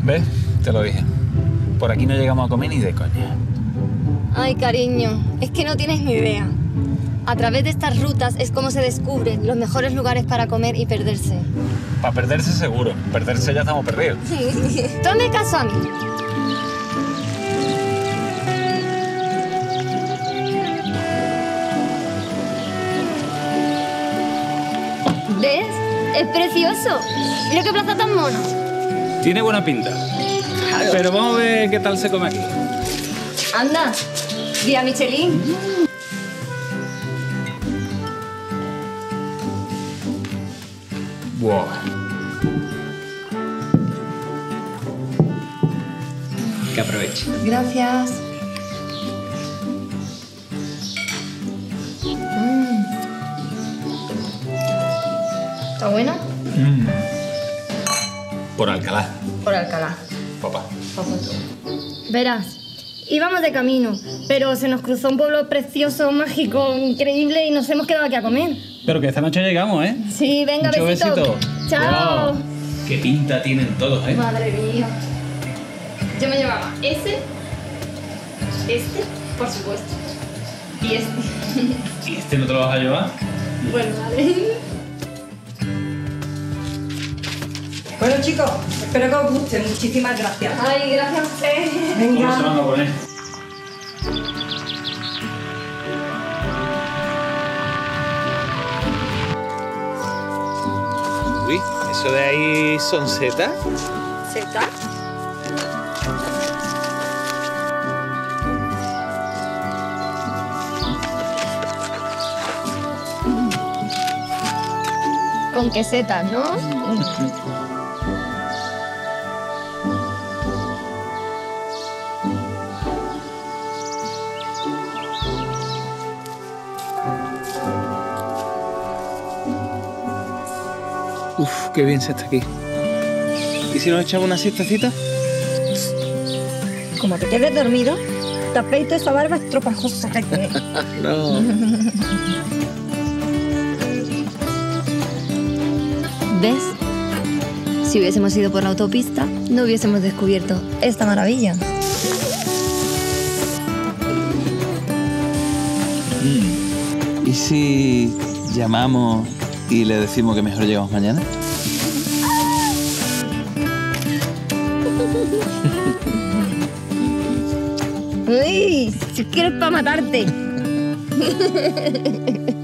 ¿Ves? Te lo dije. Por aquí no llegamos a comer ni de coña. Ay, cariño, es que no tienes ni idea. A través de estas rutas es como se descubren los mejores lugares para comer y perderse. Para perderse seguro. Perderse ya estamos perdidos. Tú hazme caso a mí. ¿Ves? Es precioso. Mira qué plaza tan mona. Tiene buena pinta. Pero vamos a ver qué tal se come aquí. Anda, guía Michelin. Wow. Que aproveche. Gracias. ¿Está bueno? Por Alcalá, Por Alcalá. papá. Verás, íbamos de camino, pero se nos cruzó un pueblo precioso, mágico, increíble y nos hemos quedado aquí a comer. Pero que esta noche llegamos, ¿eh? Sí, venga, Mucho besito. Chao. Wow. Qué pinta tienen todos, ¿eh? Madre mía. Yo me llevaba este, por supuesto, y este. ¿Y este no te lo vas a llevar? Bueno, vale. Bueno, chicos, espero que os guste. Muchísimas gracias. Ay, gracias a usted. ¿Cómo se van Venga. a poner? Uy, ¿eso de ahí son setas? ¿Seta? Con quesetas, ¿no? Uf, qué bien se está aquí. ¿Y si nos echamos una siestecita? Como te quedes dormido, te afeito esa barba estropajosa que tienes. No. ¿Ves? Si hubiésemos ido por la autopista, no hubiésemos descubierto esta maravilla. ¿Y si llamamos y le decimos que mejor llegamos mañana? ¡Uy! Si quieres para matarte.